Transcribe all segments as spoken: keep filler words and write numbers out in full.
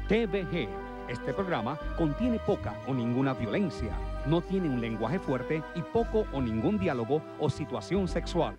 T V G. Este programa contiene poca o ninguna violencia, no tiene un lenguaje fuerte y poco o ningún diálogo o situación sexual.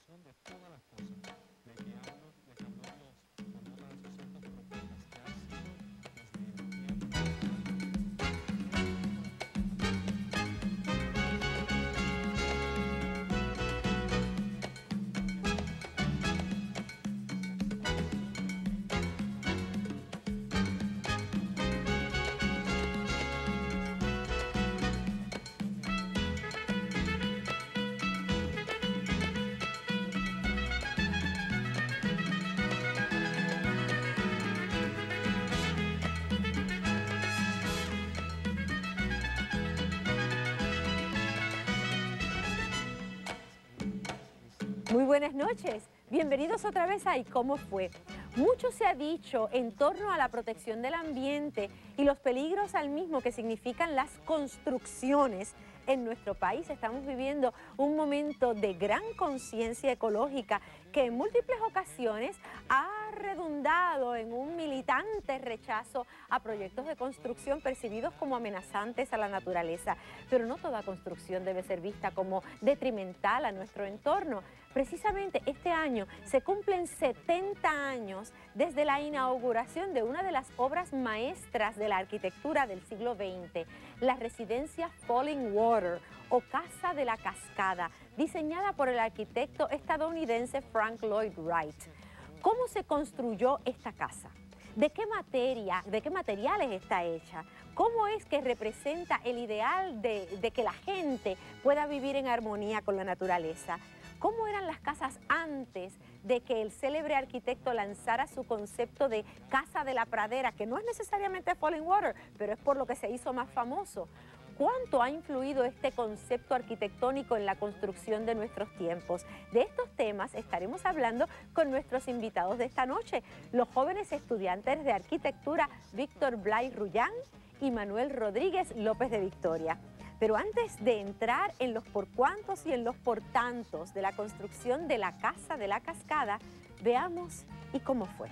Muy buenas noches, bienvenidos otra vez a ¿Y cómo fue? Mucho se ha dicho en torno a la protección del ambiente y los peligros al mismo que significan las construcciones. En nuestro país estamos viviendo un momento de gran conciencia ecológica que en múltiples ocasiones ha redundado en un militante rechazo a proyectos de construcción percibidos como amenazantes a la naturaleza. Pero no toda construcción debe ser vista como detrimental a nuestro entorno. Precisamente este año se cumplen setenta años desde la inauguración de una de las obras maestras de la arquitectura del siglo veinte, la residencia Falling Water o Casa de la Cascada, diseñada por el arquitecto estadounidense Frank Lloyd Wright. ¿Cómo se construyó esta casa? ¿De qué materia, de qué materiales está hecha? ¿Cómo es que representa el ideal de, de que la gente pueda vivir en armonía con la naturaleza? ¿Cómo eran las casas antes de que el célebre arquitecto lanzara su concepto de Casa de la Pradera, que no es necesariamente Falling Water, pero es por lo que se hizo más famoso? ¿Cuánto ha influido este concepto arquitectónico en la construcción de nuestros tiempos? De estos temas estaremos hablando con nuestros invitados de esta noche, los jóvenes estudiantes de arquitectura Víctor Blay Rullán y Manuel Rodríguez López de Victoria. Pero antes de entrar en los por cuántos y en los por tantos de la construcción de la Casa de la Cascada, veamos y cómo fue.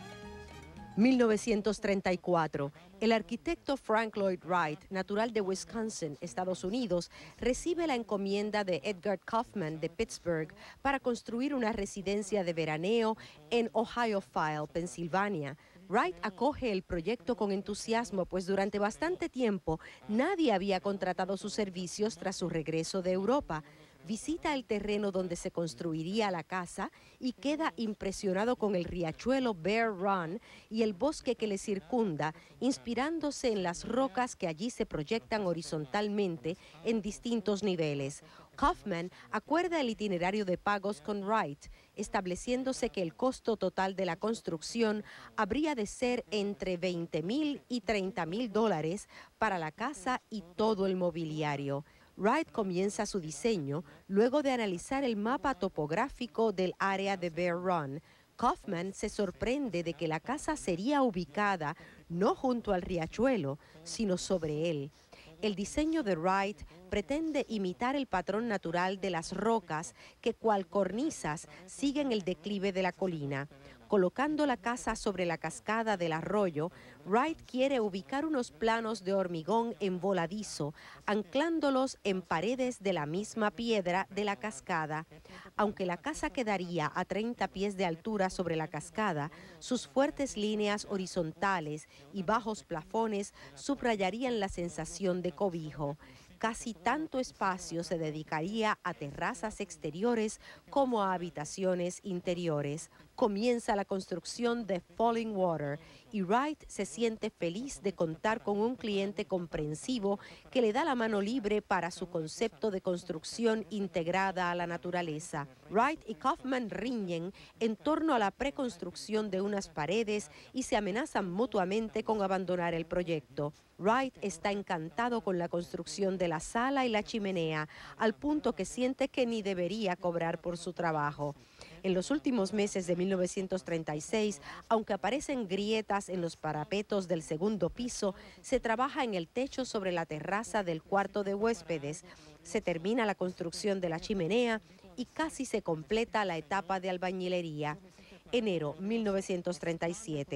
mil novecientos treinta y cuatro. El arquitecto Frank Lloyd Wright, natural de Wisconsin, Estados Unidos, recibe la encomienda de Edgar Kaufman de Pittsburgh para construir una residencia de veraneo en Ohiofile, Pensilvania. Wright acoge el proyecto con entusiasmo, pues durante bastante tiempo nadie había contratado sus servicios tras su regreso de Europa. Visita el terreno donde se construiría la casa y queda impresionado con el riachuelo Bear Run y el bosque que le circunda, inspirándose en las rocas que allí se proyectan horizontalmente en distintos niveles. Kaufman acuerda el itinerario de pagos con Wright, estableciéndose que el costo total de la construcción habría de ser entre veinte mil y treinta mil dólares para la casa y todo el mobiliario. Wright comienza su diseño luego de analizar el mapa topográfico del área de Bear Run. Kaufman se sorprende de que la casa sería ubicada no junto al riachuelo, sino sobre él. El diseño de Wright pretende imitar el patrón natural de las rocas que, cual cornisas, siguen el declive de la colina. Colocando la casa sobre la cascada del arroyo, Wright quiere ubicar unos planos de hormigón en voladizo, anclándolos en paredes de la misma piedra de la cascada. Aunque la casa quedaría a treinta pies de altura sobre la cascada, sus fuertes líneas horizontales y bajos plafones subrayarían la sensación de cobijo. Casi tanto espacio se dedicaría a terrazas exteriores como a habitaciones interiores. Comienza la construcción de Falling Water y Wright se siente feliz de contar con un cliente comprensivo que le da la mano libre para su concepto de construcción integrada a la naturaleza. Wright y Kaufman riñen en torno a la preconstrucción de unas paredes y se amenazan mutuamente con abandonar el proyecto. Wright está encantado con la construcción de la sala y la chimenea, al punto que siente que ni debería cobrar por su trabajo. En los últimos meses de mil novecientos treinta y seis, aunque aparecen grietas en los parapetos del segundo piso, se trabaja en el techo sobre la terraza del cuarto de huéspedes. Se termina la construcción de la chimenea y casi se completa la etapa de albañilería. Enero mil novecientos treinta y siete.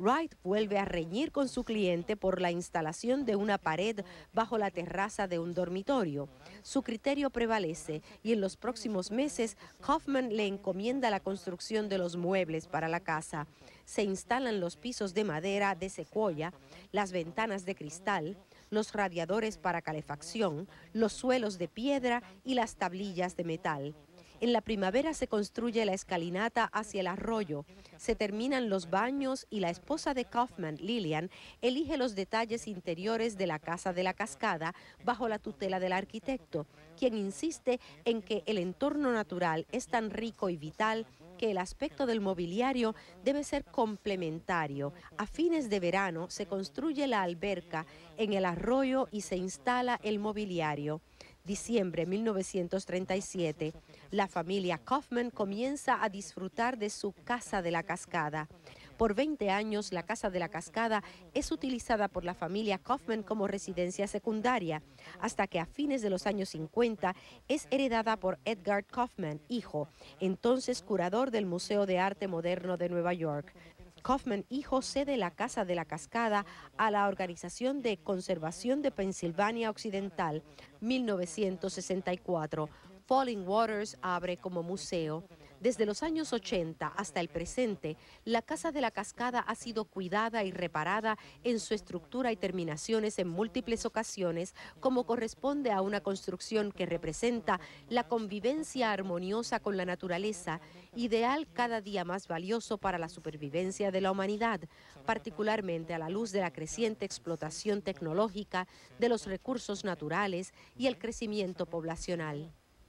Wright vuelve a reñir con su cliente por la instalación de una pared bajo la terraza de un dormitorio. Su criterio prevalece y en los próximos meses Kaufman le encomienda la construcción de los muebles para la casa. Se instalan los pisos de madera de secuoya, las ventanas de cristal, los radiadores para calefacción, los suelos de piedra y las tablillas de metal. En la primavera se construye la escalinata hacia el arroyo, se terminan los baños y la esposa de Kaufman, Lillian, elige los detalles interiores de la Casa de la Cascada bajo la tutela del arquitecto, quien insiste en que el entorno natural es tan rico y vital que el aspecto del mobiliario debe ser complementario. A fines de verano se construye la alberca en el arroyo y se instala el mobiliario. Diciembre de mil novecientos treinta y siete, la familia Kaufman comienza a disfrutar de su Casa de la Cascada. Por veinte años, la Casa de la Cascada es utilizada por la familia Kaufman como residencia secundaria, hasta que a fines de los años cincuenta es heredada por Edgar Kaufman, hijo, entonces curador del Museo de Arte Moderno de Nueva York. Kaufman, hijo, cede la Casa de la Cascada a la Organización de Conservación de Pensilvania Occidental, mil novecientos sesenta y cuatro. Falling Waters abre como museo. Desde los años ochenta hasta el presente, la Casa de la Cascada ha sido cuidada y reparada en su estructura y terminaciones en múltiples ocasiones, como corresponde a una construcción que representa la convivencia armoniosa con la naturaleza, ideal cada día más valioso para la supervivencia de la humanidad, particularmente a la luz de la creciente explotación tecnológica de los recursos naturales y el crecimiento poblacional.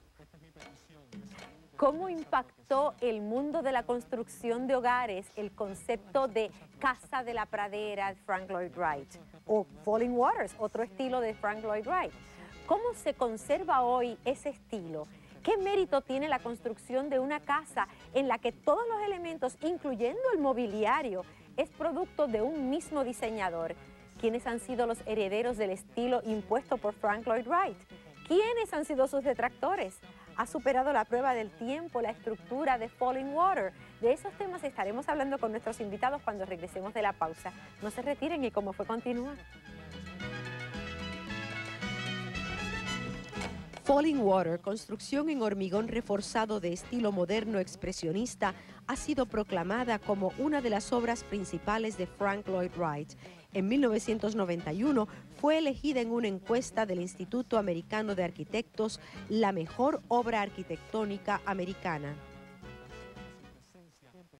¿Cómo impactó el mundo de la construcción de hogares el concepto de Casa de la Pradera de Frank Lloyd Wright o Falling Waters, otro estilo de Frank Lloyd Wright? ¿Cómo se conserva hoy ese estilo? ¿Qué mérito tiene la construcción de una casa en la que todos los elementos, incluyendo el mobiliario, es producto de un mismo diseñador? ¿Quiénes han sido los herederos del estilo impuesto por Frank Lloyd Wright? ¿Quiénes han sido sus detractores? ¿Ha superado la prueba del tiempo la estructura de Falling Water? De esos temas estaremos hablando con nuestros invitados cuando regresemos de la pausa. No se retiren y Cómo Fue continúa. Falling Water, construcción en hormigón reforzado de estilo moderno expresionista, ha sido proclamada como una de las obras principales de Frank Lloyd Wright. En mil novecientos noventa y uno fue elegida en una encuesta del Instituto Americano de Arquitectos la mejor obra arquitectónica americana.